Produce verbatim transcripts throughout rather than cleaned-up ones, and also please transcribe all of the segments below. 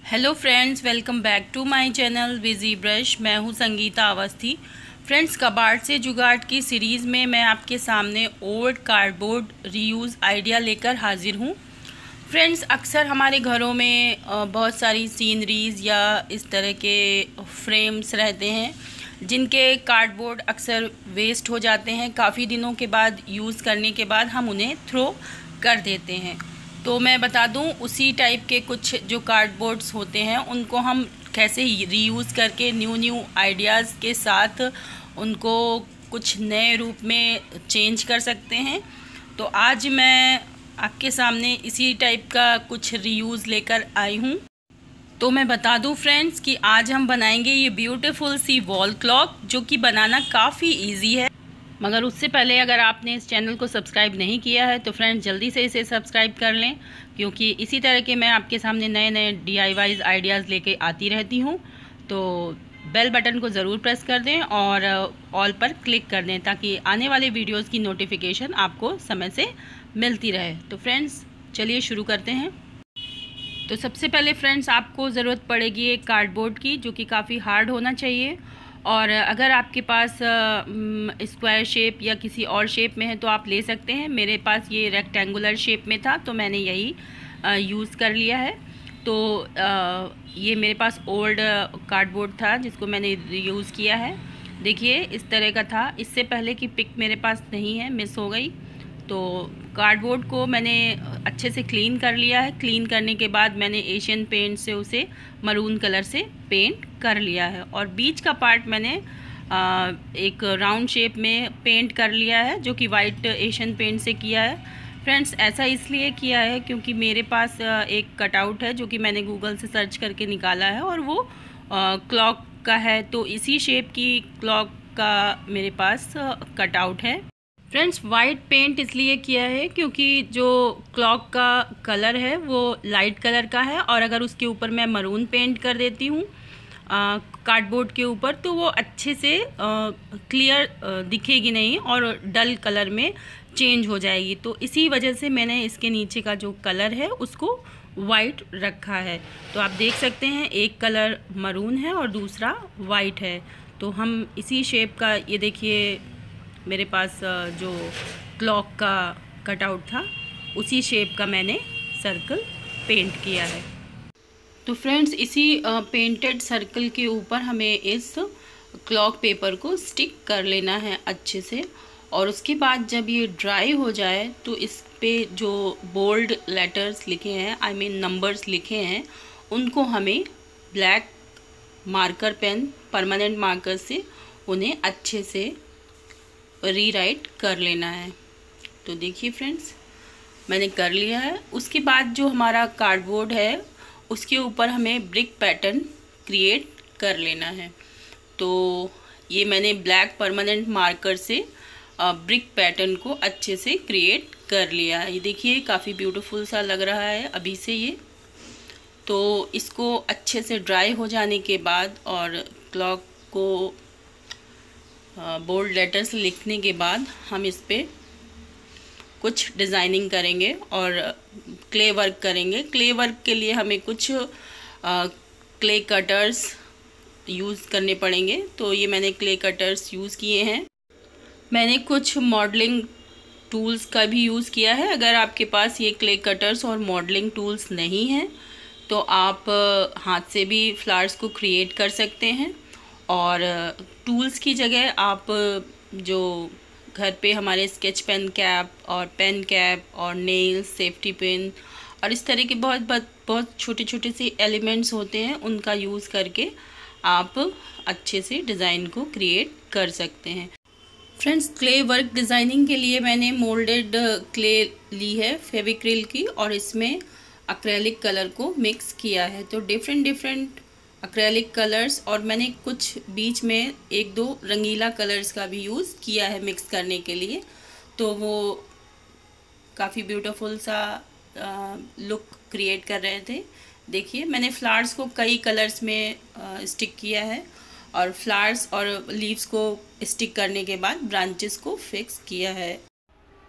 Hello friends, welcome back to my channel Viji brush. मैं हूं Sangeeta Awasthi. Friends, कबाड़ से जुगाड़ की सीरीज़ में मैं आपके सामने ओल्ड कार्डबोर्ड रीयूज़ आइडिया लेकर हाजिर हूं। फ्रेंड्स, अक्सर हमारे घरों में बहुत सारी सीनरीज़ या इस तरह के फ्रेम्स रहते हैं जिनके कार्डबोर्ड अक्सर वेस्ट हो जाते हैं। काफ़ी दिनों के बाद यूज़ करने के बाद हम उन्हें थ्रो कर देते हैं। तो मैं बता दूं, उसी टाइप के कुछ जो कार्डबोर्ड्स होते हैं उनको हम कैसे रीयूज़ करके न्यू न्यू आइडियाज़ के साथ उनको कुछ नए रूप में चेंज कर सकते हैं। तो आज मैं आपके सामने इसी टाइप का कुछ रीयूज़ लेकर आई हूं। तो मैं बता दूं फ्रेंड्स कि आज हम बनाएंगे ये ब्यूटीफुल सी वॉल क्लॉक, जो कि बनाना काफ़ी इजी है। मगर उससे पहले अगर आपने इस चैनल को सब्सक्राइब नहीं किया है तो फ्रेंड्स जल्दी से इसे सब्सक्राइब कर लें, क्योंकि इसी तरह के मैं आपके सामने नए नए डी आई वाईज़ आइडियाज़ लेके आती रहती हूँ। तो बेल बटन को ज़रूर प्रेस कर दें और ऑल पर क्लिक कर दें ताकि आने वाले वीडियोज़ की नोटिफिकेशन आपको समय से मिलती रहे। तो फ्रेंड्स चलिए शुरू करते हैं। तो सबसे पहले फ्रेंड्स आपको ज़रूरत पड़ेगी एक कार्डबोर्ड की, जो कि काफ़ी हार्ड होना चाहिए। और अगर आपके पास स्क्वायर शेप या किसी और शेप में है तो आप ले सकते हैं। मेरे पास ये रेक्टेंगुलर शेप में था तो मैंने यही यूज़ कर लिया है। तो आ, ये मेरे पास ओल्ड कार्डबोर्ड था जिसको मैंने यूज़ किया है। देखिए इस तरह का था। इससे पहले की पिक मेरे पास नहीं है, मिस हो गई। तो कार्डबोर्ड को मैंने अच्छे से क्लीन कर लिया है। क्लीन करने के बाद मैंने एशियन पेंट से उसे मरून कलर से पेंट कर लिया है और बीच का पार्ट मैंने आ, एक राउंड शेप में पेंट कर लिया है, जो कि वाइट एशियन पेंट से किया है। फ्रेंड्स, ऐसा इसलिए किया है क्योंकि मेरे पास एक कटआउट है जो कि मैंने गूगल से सर्च करके निकाला है और वो क्लॉक का है। तो इसी शेप की क्लॉक का मेरे पास कटआउट है। फ्रेंड्स, वाइट पेंट इसलिए किया है क्योंकि जो क्लॉक का कलर है वो लाइट कलर का है, और अगर उसके ऊपर मैं मरून पेंट कर देती हूँ कार्डबोर्ड के ऊपर तो वो अच्छे से क्लियर दिखेगी नहीं और डल कलर में चेंज हो जाएगी। तो इसी वजह से मैंने इसके नीचे का जो कलर है उसको वाइट रखा है। तो आप देख सकते हैं एक कलर मरून है और दूसरा वाइट है। तो हम इसी शेप का, ये देखिए मेरे पास जो क्लॉक का कटआउट था उसी शेप का मैंने सर्कल पेंट किया है। तो फ्रेंड्स, इसी पेंटेड सर्कल के ऊपर हमें इस क्लॉक पेपर को स्टिक कर लेना है अच्छे से। और उसके बाद जब ये ड्राई हो जाए तो इस पे जो बोल्ड लेटर्स लिखे हैं, आई मीन नंबर्स लिखे हैं, उनको हमें black marker pen, permanent marker से उन्हें अच्छे से रीराइट कर लेना है। तो देखिए फ्रेंड्स, मैंने कर लिया है। उसके बाद जो हमारा कार्डबोर्ड है उसके ऊपर हमें ब्रिक पैटर्न क्रिएट कर लेना है। तो ये मैंने ब्लैक परमानेंट मार्कर से ब्रिक पैटर्न को अच्छे से क्रिएट कर लिया है। ये देखिए काफ़ी ब्यूटीफुल सा लग रहा है अभी से ये। तो इसको अच्छे से ड्राई हो जाने के बाद और क्लॉक को बोल्ड लेटर्स लिखने के बाद हम इस पे कुछ डिज़ाइनिंग करेंगे और क्ले वर्क करेंगे। क्ले वर्क के लिए हमें कुछ आ, क्ले कटर्स यूज़ करने पड़ेंगे। तो ये मैंने क्ले कटर्स यूज़ किए हैं। मैंने कुछ मॉडलिंग टूल्स का भी यूज़ किया है। अगर आपके पास ये क्ले कटर्स और मॉडलिंग टूल्स नहीं हैं तो आप हाथ से भी फ्लावर्स को क्रिएट कर सकते हैं। और टूल्स की जगह आप जो घर पे हमारे स्केच पेन कैप और पेन कैप और नेल्स, सेफ्टी पिन और इस तरह के बहुत बहुत बहुत छोटे छोटे से एलिमेंट्स होते हैं, उनका यूज़ करके आप अच्छे से डिज़ाइन को क्रिएट कर सकते हैं। फ्रेंड्स, क्ले वर्क डिज़ाइनिंग के लिए मैंने मोल्डेड क्ले ली है फेविक्रिल की, और इसमें एक्रेलिक कलर को मिक्स किया है। तो डिफरेंट डिफरेंट एक्रेलिक कलर्स, और मैंने कुछ बीच में एक दो रंगीला कलर्स का भी यूज़ किया है मिक्स करने के लिए। तो वो काफ़ी ब्यूटीफुल सा लुक क्रिएट कर रहे थे। देखिए मैंने फ्लावर्स को कई कलर्स में आ, स्टिक किया है, और फ्लावर्स और लीव्स को स्टिक करने के बाद ब्रांचेस को फिक्स किया है।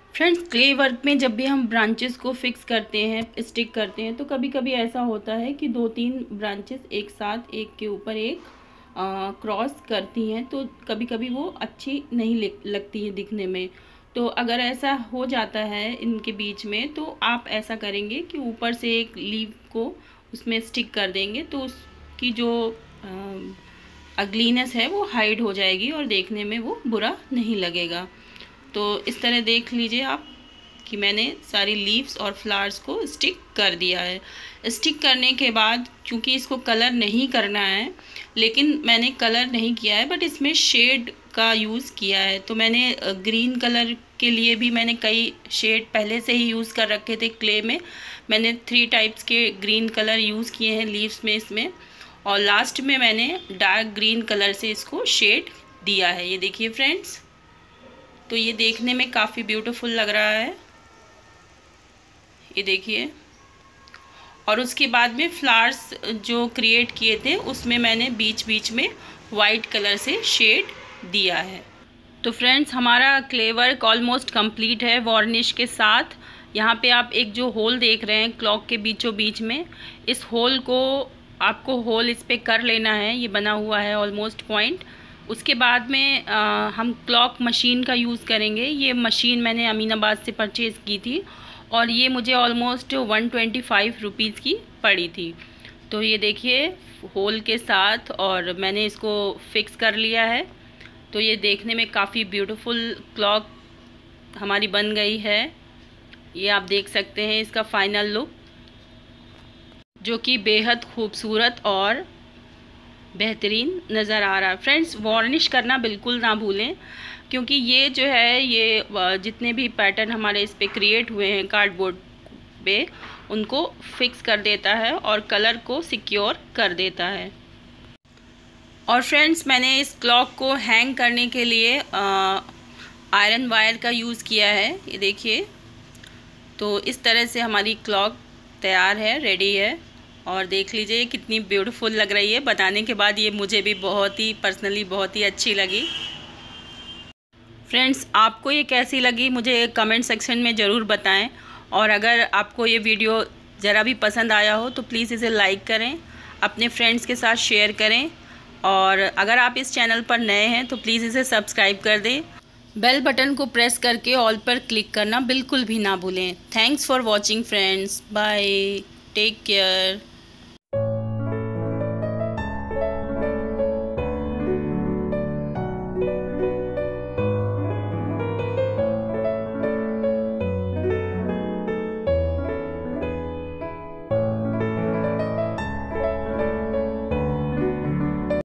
फ्रेंड्स, क्ले वर्क में जब भी हम ब्रांचेस को फिक्स करते हैं, स्टिक करते हैं, तो कभी कभी ऐसा होता है कि दो तीन ब्रांचेस एक साथ एक के ऊपर एक क्रॉस करती हैं, तो कभी कभी वो अच्छी नहीं लगती है दिखने में। तो अगर ऐसा हो जाता है इनके बीच में, तो आप ऐसा करेंगे कि ऊपर से एक लीव को उसमें स्टिक कर देंगे, तो उसकी जो अगलीनेस है वो हाइड हो जाएगी और देखने में वो बुरा नहीं लगेगा। तो इस तरह देख लीजिए आप कि मैंने सारी लीव्स और फ्लावर्स को स्टिक कर दिया है। स्टिक करने के बाद चूँकि इसको कलर नहीं करना है, लेकिन मैंने कलर नहीं किया है, बट इसमें शेड का यूज़ किया है। तो मैंने ग्रीन कलर के लिए भी मैंने कई शेड पहले से ही यूज़ कर रखे थे। क्ले में मैंने थ्री टाइप्स के ग्रीन कलर यूज़ किए हैं लीव्स में इसमें, और लास्ट में मैंने डार्क ग्रीन कलर से इसको शेड दिया है। ये देखिए फ्रेंड्स, तो ये देखने में काफ़ी ब्यूटीफुल लग रहा है, ये देखिए। और उसके बाद में फ्लावर्स जो क्रिएट किए थे उसमें मैंने बीच बीच में वाइट कलर से शेड दिया है। तो फ्रेंड्स, हमारा क्ले वर्क ऑलमोस्ट कंप्लीट है वार्निश के साथ। यहाँ पे आप एक जो होल देख रहे हैं क्लॉक के बीचों बीच में, इस होल को आपको होल इस पे कर लेना है। ये बना हुआ है ऑलमोस्ट पॉइंट। उसके बाद में आ, हम क्लॉक मशीन का यूज़ करेंगे। ये मशीन मैंने अमीनाबाद से परचेज़ की थी और ये मुझे almost one twenty five rupees की पड़ी थी। तो ये देखिए होल के साथ, और मैंने इसको फिक्स कर लिया है। तो ये देखने में काफ़ी ब्यूटीफुल क्लॉक हमारी बन गई है। ये आप देख सकते हैं इसका फाइनल लुक, जो कि बेहद खूबसूरत और बेहतरीन नज़र आ रहा है। फ्रेंड्स, वार्निश करना बिल्कुल ना भूलें, क्योंकि ये जो है ये जितने भी पैटर्न हमारे इस पे क्रिएट हुए हैं कार्डबोर्ड पे, उनको फिक्स कर देता है और कलर को सिक्योर कर देता है। और फ्रेंड्स, मैंने इस क्लॉक को हैंग करने के लिए आयरन वायर का यूज़ किया है। ये देखिए, तो इस तरह से हमारी क्लॉक तैयार है, रेडी है। और देख लीजिए कितनी ब्यूटीफुल लग रही है। बनाने के बाद ये मुझे भी बहुत ही पर्सनली बहुत ही अच्छी लगी। फ्रेंड्स, आपको ये कैसी लगी मुझे कमेंट सेक्शन में ज़रूर बताएं। और अगर आपको ये वीडियो ज़रा भी पसंद आया हो तो प्लीज़ इसे लाइक करें, अपने फ्रेंड्स के साथ शेयर करें। और अगर आप इस चैनल पर नए हैं तो प्लीज़ इसे सब्सक्राइब कर दें। बेल बटन को प्रेस करके ऑल पर क्लिक करना बिल्कुल भी ना भूलें। Thanks for watching friends, bye, take care.